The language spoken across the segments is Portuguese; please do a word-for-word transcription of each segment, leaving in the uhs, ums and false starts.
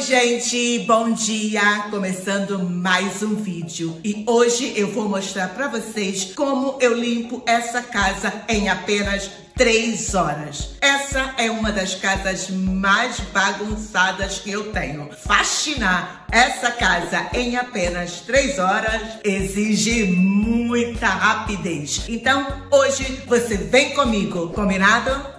gente, bom dia! Começando mais um vídeo e hoje eu vou mostrar para vocês como eu limpo essa casa em apenas três horas. Essa é uma das casas mais bagunçadas que eu tenho. Faxinar essa casa em apenas três horas exige muita rapidez. Então hoje você vem comigo, combinado?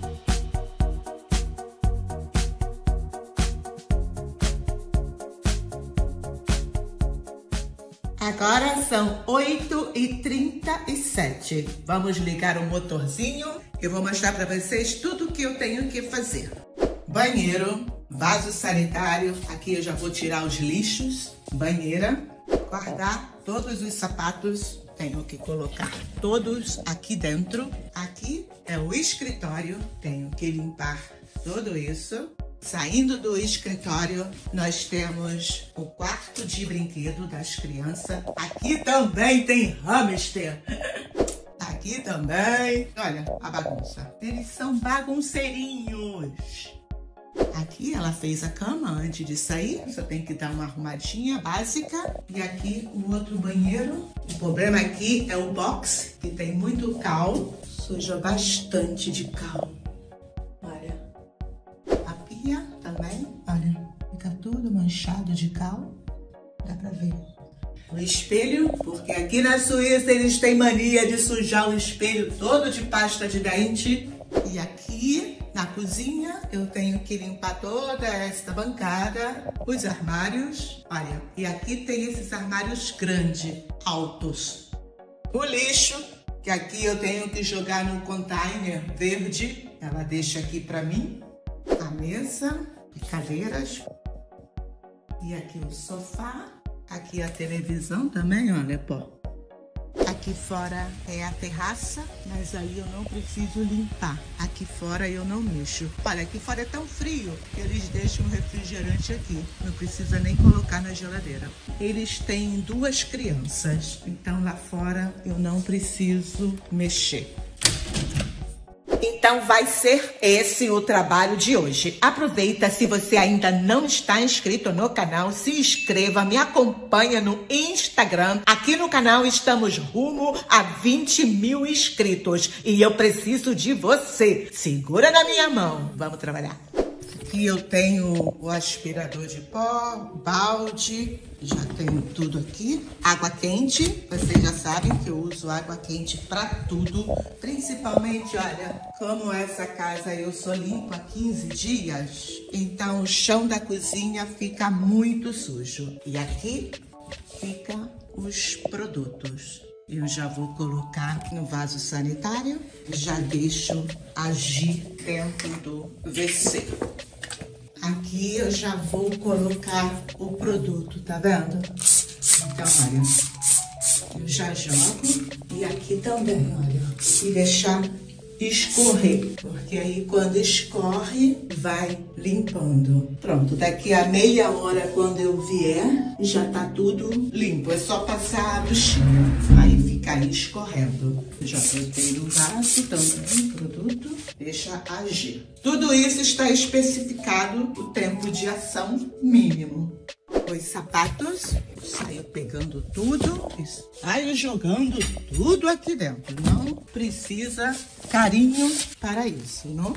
Agora são oito e trinta e sete. Vamos ligar o motorzinho. Eu vou mostrar para vocês tudo o que eu tenho que fazer. Banheiro, vaso sanitário. Aqui eu já vou tirar os lixos. Banheira, guardar todos os sapatos. Tenho que colocar todos aqui dentro. Aqui é o escritório. Tenho que limpar tudo isso. Saindo do escritório, nós temos o quarto de brinquedo das crianças. Aqui também tem hamster. Aqui também. Olha a bagunça. Eles são bagunceirinhos. Aqui ela fez a cama antes de sair. Só tem que dar uma arrumadinha básica. E aqui o outro banheiro. O problema aqui é o box, que tem muito cal. Suja bastante de cal. Olha. Também, olha, fica tudo manchado de cal, dá pra ver. O espelho, porque aqui na Suíça eles têm mania de sujar o espelho todo de pasta de dente. E aqui na cozinha eu tenho que limpar toda esta bancada, os armários. Olha, e aqui tem esses armários grandes, altos. O lixo, que aqui eu tenho que jogar no container verde, ela deixa aqui pra mim. A mesa, cadeiras, e aqui o sofá, aqui a televisão também, olha, pô. Aqui fora é a terraça, mas aí eu não preciso limpar. Aqui fora eu não mexo. Olha, aqui fora é tão frio que eles deixam o refrigerante aqui. Não precisa nem colocar na geladeira. Eles têm duas crianças, então lá fora eu não preciso mexer. Então vai ser esse o trabalho de hoje. Aproveita, se você ainda não está inscrito no canal, se inscreva, me acompanha no Instagram. Aqui no canal estamos rumo a vinte mil inscritos e eu preciso de você. Segura na minha mão, vamos trabalhar. Aqui eu tenho o aspirador de pó, balde, já tenho tudo aqui. Água quente, vocês já sabem que eu uso água quente para tudo. Principalmente, olha, como essa casa eu só limpo há quinze dias, então o chão da cozinha fica muito sujo. E aqui fica os produtos. Eu já vou colocar no vaso sanitário, já deixo agir dentro do V C. Aqui eu já vou colocar o produto, tá vendo? Então, olha, eu já jogo e aqui também, olha, e deixar escorrer, porque aí quando escorre, vai limpando. Pronto, daqui a meia hora, quando eu vier, já tá tudo limpo. É só passar a buchinha, aí fica aí escorrendo. Eu já botei no vaso também, produto, deixa agir. Tudo isso está especificado o tempo de ação mínimo. Os sapatos, saio pegando tudo, saio jogando tudo aqui dentro. Não precisa carinho para isso, não?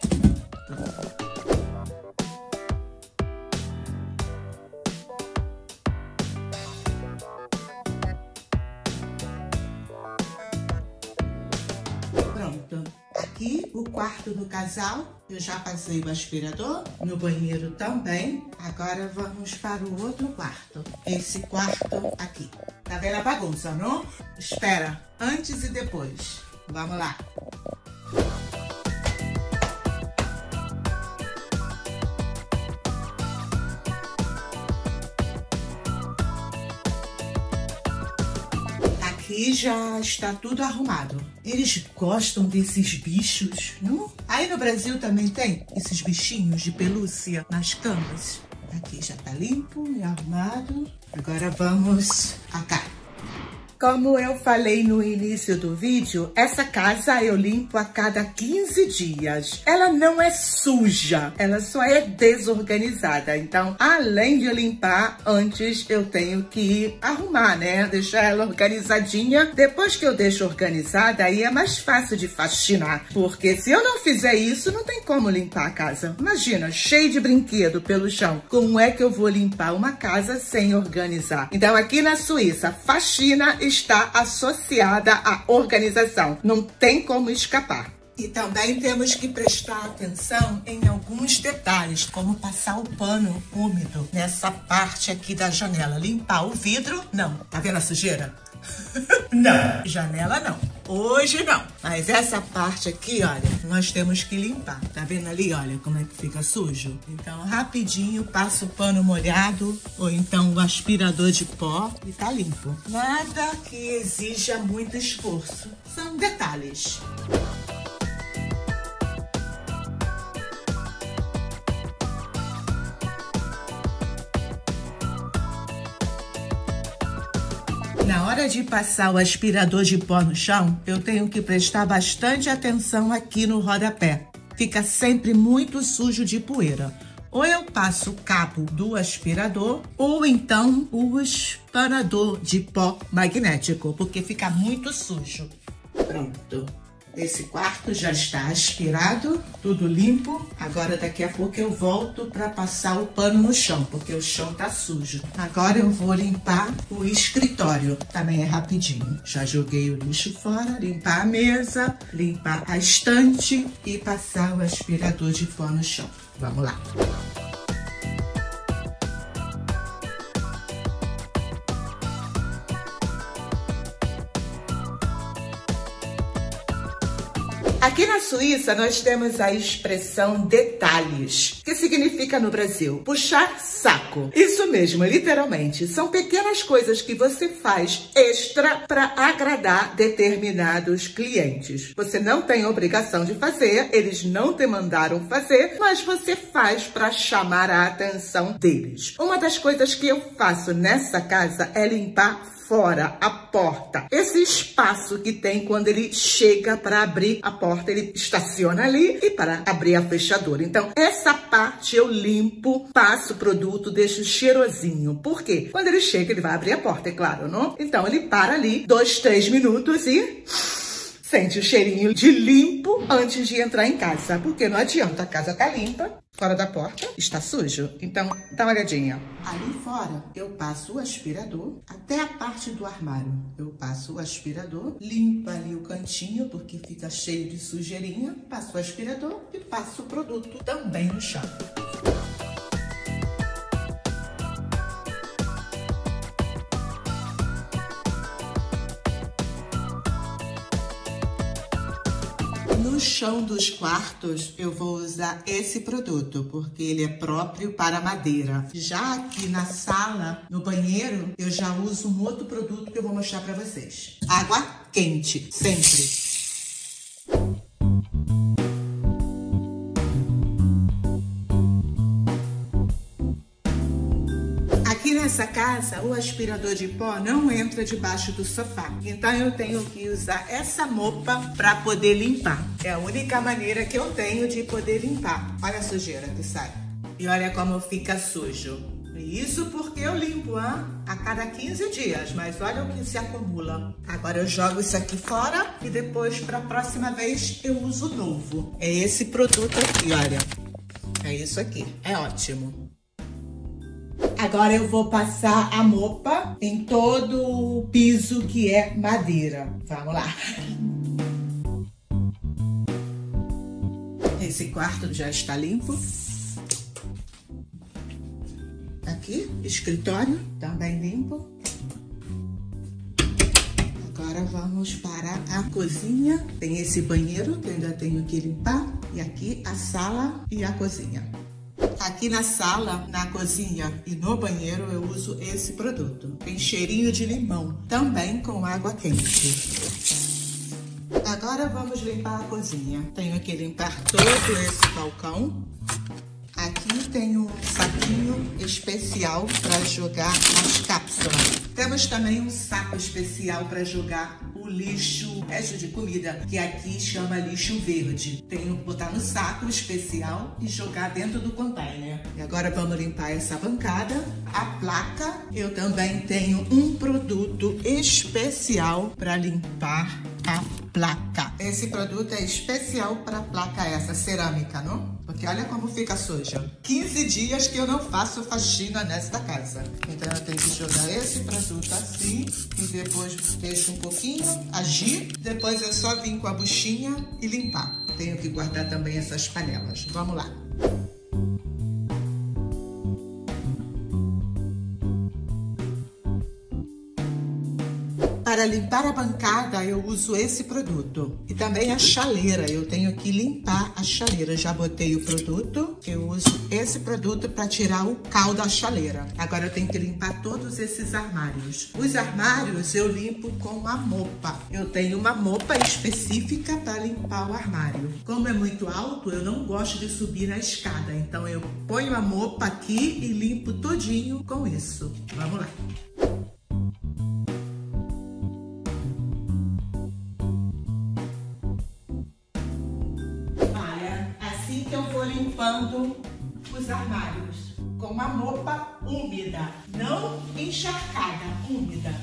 Pronto. Aqui o quarto do casal, eu já passei o aspirador, no banheiro também. Agora vamos para o outro quarto. Esse quarto aqui. Tá vendo a bagunça, não? Espera, antes e depois. Vamos lá. Aqui já está tudo arrumado. Eles gostam desses bichos, não? Aí no Brasil também tem esses bichinhos de pelúcia nas camas. Aqui já tá limpo e arrumado. Agora vamos cá. Como eu falei no início do vídeo, essa casa eu limpo a cada quinze dias. Ela não é suja, ela só é desorganizada. Então, além de limpar, antes eu tenho que arrumar, né? Deixar ela organizadinha. Depois que eu deixo organizada, aí é mais fácil de faxinar. Porque se eu não fizer isso, não tem como limpar a casa. Imagina, cheio de brinquedo pelo chão. Como é que eu vou limpar uma casa sem organizar? Então, aqui na Suíça, faxina está associada à organização. Não tem como escapar. E também temos que prestar atenção em alguns detalhes, como passar o pano úmido nessa parte aqui da janela. Limpar o vidro, não. Tá vendo a sujeira? Não. Janela, não. Hoje, não. Mas essa parte aqui, olha, nós temos que limpar. Tá vendo ali, olha, como é que fica sujo? Então, rapidinho, passa o pano molhado ou então o aspirador de pó e tá limpo. Nada que exija muito esforço. São detalhes. Na hora de passar o aspirador de pó no chão, eu tenho que prestar bastante atenção aqui no rodapé. Fica sempre muito sujo de poeira. Ou eu passo o cabo do aspirador, ou então o espanador de pó magnético, porque fica muito sujo. Pronto. Esse quarto já está aspirado, tudo limpo. Agora daqui a pouco eu volto para passar o pano no chão, porque o chão tá sujo. Agora eu vou limpar o escritório, também é rapidinho. Já joguei o lixo fora, limpar a mesa, limpar a estante e passar o aspirador de pó no chão. Vamos lá. Aqui na Suíça, nós temos a expressão detalhes, que significa no Brasil puxar saco. Isso mesmo, literalmente. São pequenas coisas que você faz extra para agradar determinados clientes. Você não tem obrigação de fazer, eles não te mandaram fazer, mas você faz para chamar a atenção deles. Uma das coisas que eu faço nessa casa é limpar fora, a porta. Esse espaço que tem quando ele chega para abrir a porta, ele estaciona ali e para abrir a fechadura. Então, essa parte eu limpo, passo o produto, deixo cheirosinho. Por quê? Quando ele chega, ele vai abrir a porta, é claro, não? Então, ele para ali, dois, três minutos e sente o cheirinho de limpo antes de entrar em casa. Porque não adianta, a casa tá limpa, fora da porta está sujo. Então, dá uma olhadinha. Ali fora, eu passo o aspirador até a parte do armário. Eu passo o aspirador, limpo ali o cantinho, porque fica cheio de sujeirinha. Passo o aspirador e passo o produto também no chão. No chão dos quartos, eu vou usar esse produto, porque ele é próprio para madeira. Já aqui na sala, no banheiro, eu já uso um outro produto que eu vou mostrar para vocês. Água quente, sempre. Aqui nessa casa, o aspirador de pó não entra debaixo do sofá. Então, eu tenho que usar essa mopa para poder limpar. É a única maneira que eu tenho de poder limpar. Olha a sujeira que sai. E olha como fica sujo. Isso porque eu limpo, hein? A cada quinze dias, mas olha o que se acumula. Agora eu jogo isso aqui fora e depois, para a próxima vez, eu uso o novo. É esse produto aqui, olha. É isso aqui. É ótimo. Agora eu vou passar a mopa em todo o piso que é madeira. Vamos lá. Esse quarto já está limpo. Aqui, escritório, também limpo. Agora vamos para a cozinha. Tem esse banheiro que eu ainda tenho que limpar. E aqui a sala e a cozinha. Aqui na sala, na cozinha e no banheiro eu uso esse produto. Tem cheirinho de limão, também com água quente. Agora vamos limpar a cozinha. Tenho que limpar todo esse balcão. Aqui tem um saquinho, especial para jogar as cápsulas. Temos também um saco especial para jogar o lixo, resto de comida, que aqui chama lixo verde. Tenho que botar no saco especial e jogar dentro do container. E agora vamos limpar essa bancada. A placa, eu também tenho um produto especial para limpar a placa. Esse produto é especial para a placa essa, cerâmica, não? Porque olha como fica suja. quinze dias que eu não faço faxina nesta casa. Então eu tenho que jogar esse produto assim e depois deixo um pouquinho agir. Depois é só vir com a buchinha e limpar. Tenho que guardar também essas panelas. Vamos lá. Para limpar a bancada, eu uso esse produto. E também a chaleira. Eu tenho que limpar a chaleira. Já botei o produto. Eu uso esse produto para tirar o cal da chaleira. Agora eu tenho que limpar todos esses armários. Os armários eu limpo com a mopa. Eu tenho uma mopa específica para limpar o armário. Como é muito alto, eu não gosto de subir na escada. Então eu ponho a mopa aqui e limpo todinho com isso. Vamos lá. Eu vou limpando os armários com uma mopa úmida, não encharcada, úmida.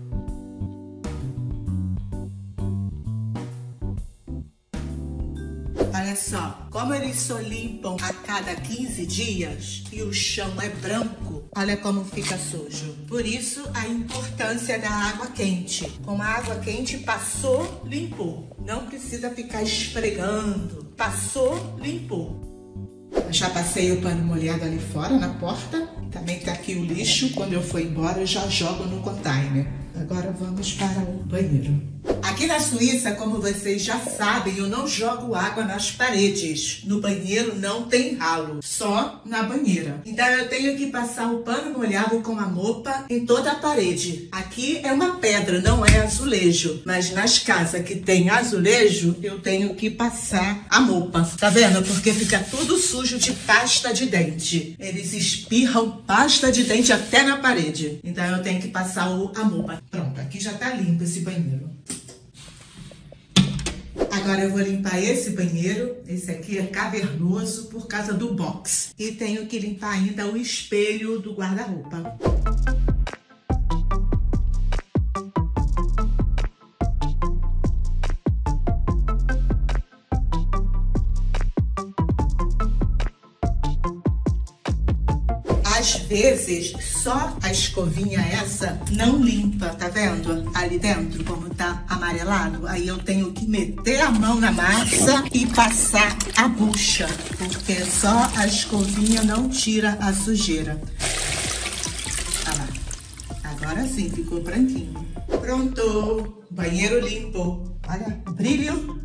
Olha só, como eles só limpam a cada quinze dias e o chão é branco, olha como fica sujo. Por isso a importância da água quente. Com a água quente passou, limpou. Não precisa ficar esfregando. Passou, limpou. Eu já passei o pano molhado ali fora, na porta. Também tá aqui o lixo. Quando eu for embora, eu já jogo no container. Agora vamos para o banheiro. Aqui na Suíça, como vocês já sabem, eu não jogo água nas paredes. No banheiro não tem ralo, só na banheira. Então eu tenho que passar o pano molhado com a mopa em toda a parede. Aqui é uma pedra, não é azulejo. Mas nas casas que tem azulejo, eu tenho que passar a mopa. Tá vendo? Porque fica tudo sujo de pasta de dente. Eles espirram pasta de dente até na parede. Então eu tenho que passar o, a mopa. Pronto, aqui já tá limpo esse banheiro. Agora eu vou limpar esse banheiro. Esse aqui é cavernoso por causa do box. E tenho que limpar ainda o espelho do guarda-roupa. Às vezes, só a escovinha essa não limpa, tá vendo? Ali dentro, como tá amarelado. Aí eu tenho que meter a mão na massa e passar a bucha, porque só a escovinha não tira a sujeira. Olha lá. Agora sim, ficou branquinho. Pronto! Banheiro limpo. Olha, brilho.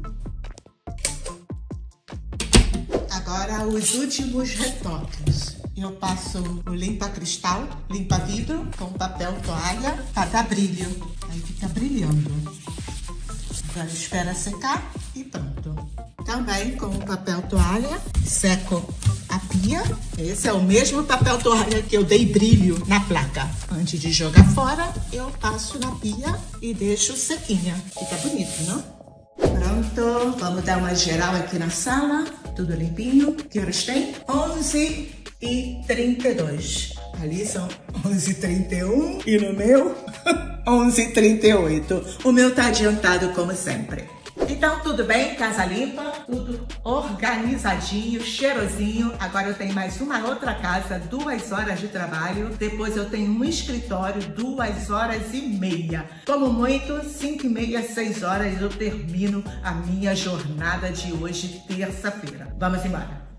Agora os últimos retoques. Eu passo o limpa-cristal, limpa-vidro com papel toalha para dar brilho. Aí fica brilhando. Agora espera secar e pronto. Também com o papel toalha, seco a pia. Esse é o mesmo papel toalha que eu dei brilho na placa. Antes de jogar fora, eu passo na pia e deixo sequinha. Fica bonito, não? Pronto, vamos dar uma geral aqui na sala. Tudo limpinho. Que horas tem? onze e trinta e dois. Ali são onze e trinta e um e no meu onze e trinta e oito. O meu tá adiantado como sempre. Então tudo bem, casa limpa, tudo organizadinho, cheirosinho. Agora eu tenho mais uma outra casa, duas horas de trabalho. Depois eu tenho um escritório, duas horas e meia. Como muito, cinco e meia, seis horas eu termino a minha jornada de hoje, terça-feira. Vamos embora.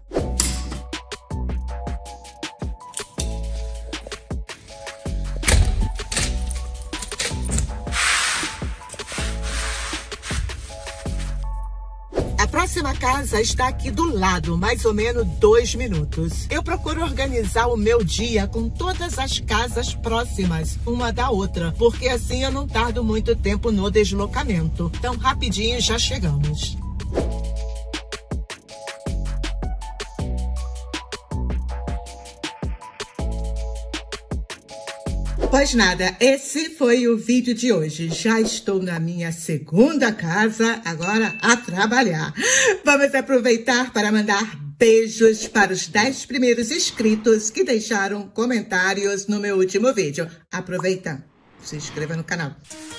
A próxima casa está aqui do lado, mais ou menos dois minutos. Eu procuro organizar o meu dia com todas as casas próximas, uma da outra, porque assim eu não tardo muito tempo no deslocamento. Então, rapidinho já chegamos. Pois nada, esse foi o vídeo de hoje. Já estou na minha segunda casa, agora a trabalhar. Vamos aproveitar para mandar beijos para os dez primeiros inscritos que deixaram comentários no meu último vídeo. Aproveita, se inscreva no canal.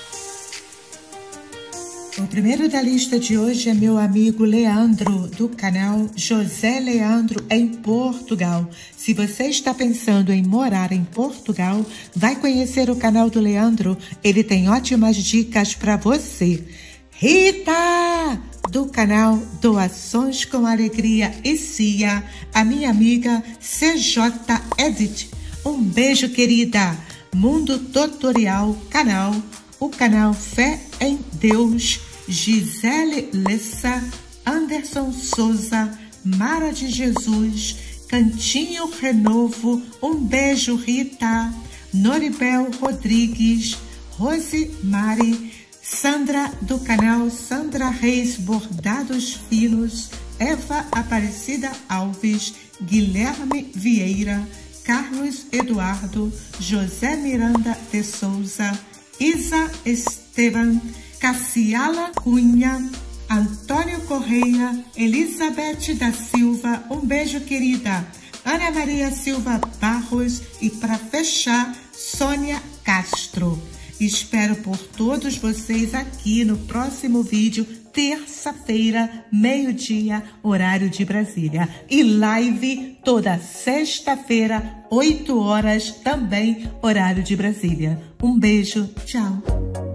O primeiro da lista de hoje é meu amigo Leandro, do canal José Leandro, em Portugal. Se você está pensando em morar em Portugal, vai conhecer o canal do Leandro. Ele tem ótimas dicas para você. Rita, do canal Doações com Alegria e Cia, a minha amiga C J Edit. Um beijo, querida. Mundo Tutorial canal. O canal Fé em Deus, Gisele Lessa, Anderson Souza, Mara de Jesus, Cantinho Renovo, um beijo, Rita, Noribel Rodrigues, Rose Mari, Sandra do canal Sandra Reis Bordados Finos, Eva Aparecida Alves, Guilherme Vieira, Carlos Eduardo, José Miranda de Souza, Isa Esteban, Cassiala Cunha, Antônio Correia, Elizabeth da Silva, um beijo, querida, Ana Maria Silva Barros e, para fechar, Sônia Castro. Espero por todos vocês aqui no próximo vídeo, terça-feira, meio-dia, horário de Brasília. E live toda sexta-feira, oito horas, também horário de Brasília. Um beijo, tchau!